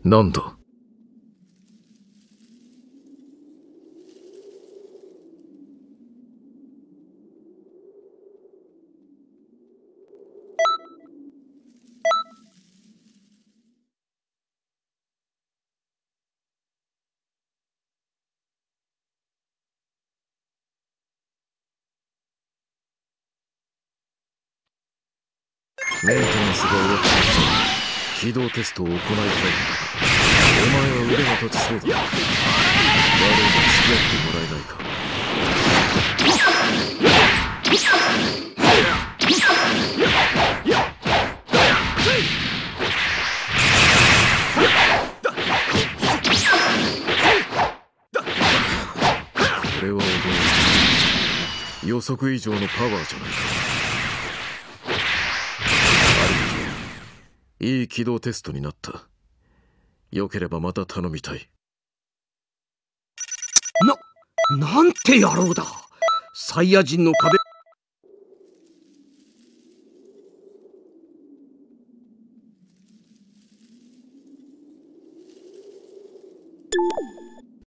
なんだ。メンテナンスが終わったら起動テストを行いたいのだが、お前は腕が立ちそうだ。悪いが付き合ってもらえないか。これは驚いた。予測以上のパワーじゃないか。いい起動テストになった。よければまた頼みたい。 なんて野郎だ。サイヤ人の壁